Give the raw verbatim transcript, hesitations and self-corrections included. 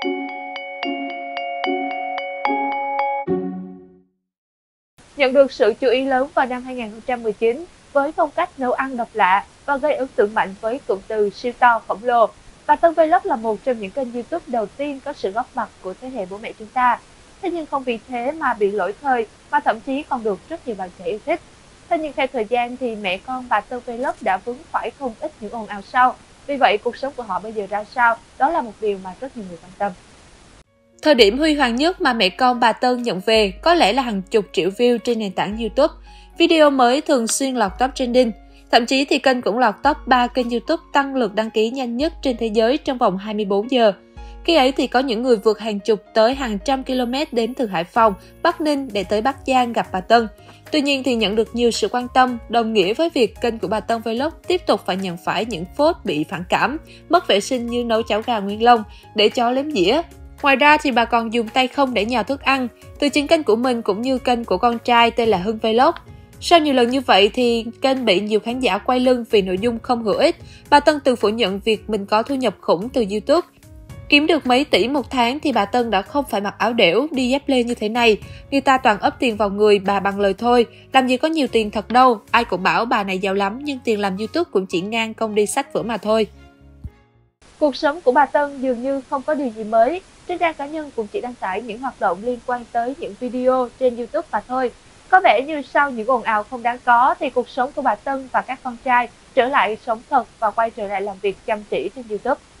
Nhận được sự chú ý lớn vào năm hai nghìn không trăm mười chín với phong cách nấu ăn độc lạ và gây ấn tượng mạnh với cụm từ siêu to khổng lồ, bà Tân Vlog là một trong những kênh YouTube đầu tiên có sự góp mặt của thế hệ bố mẹ chúng ta. Thế nhưng không vì thế mà bị lỗi thời, mà thậm chí còn được rất nhiều bạn trẻ yêu thích. Thế nhưng theo thời gian thì mẹ con bà Tân Vlog đã vướng phải không ít những ồn ào sau. Vì vậy cuộc sống của họ bây giờ ra sao, đó là một điều mà rất nhiều người quan tâm. Thời điểm huy hoàng nhất mà mẹ con bà Tân nhận về có lẽ là hàng chục triệu view trên nền tảng YouTube. Video mới thường xuyên lọt top trending. Thậm chí thì kênh cũng lọt top ba kênh YouTube tăng lượt đăng ký nhanh nhất trên thế giới trong vòng hai mươi bốn giờ. Khi ấy thì có những người vượt hàng chục tới hàng trăm km đến từ Hải Phòng, Bắc Ninh để tới Bắc Giang gặp bà Tân. Tuy nhiên thì nhận được nhiều sự quan tâm, đồng nghĩa với việc kênh của bà Tân Vlog tiếp tục phải nhận phải những phốt bị phản cảm, mất vệ sinh như nấu cháo gà nguyên lông, để chó liếm dĩa. Ngoài ra thì bà còn dùng tay không để nhào thức ăn, từ chính kênh của mình cũng như kênh của con trai tên là Hưng Vlog. Sau nhiều lần như vậy thì kênh bị nhiều khán giả quay lưng vì nội dung không hữu ích. Bà Tân từng phủ nhận việc mình có thu nhập khủng từ YouTube. Kiếm được mấy tỷ một tháng thì bà Tân đã không phải mặc áo đểu, đi dép lê như thế này. Người ta toàn ấp tiền vào người bà bằng lời thôi, làm gì có nhiều tiền thật đâu. Ai cũng bảo bà này giàu lắm nhưng tiền làm YouTube cũng chỉ ngang công đi sách vở mà thôi. Cuộc sống của bà Tân dường như không có điều gì mới. Trên trang cá nhân cũng chỉ đăng tải những hoạt động liên quan tới những video trên YouTube mà thôi. Có vẻ như sau những ồn ào không đáng có thì cuộc sống của bà Tân và các con trai trở lại sống thật và quay trở lại làm việc chăm chỉ trên YouTube.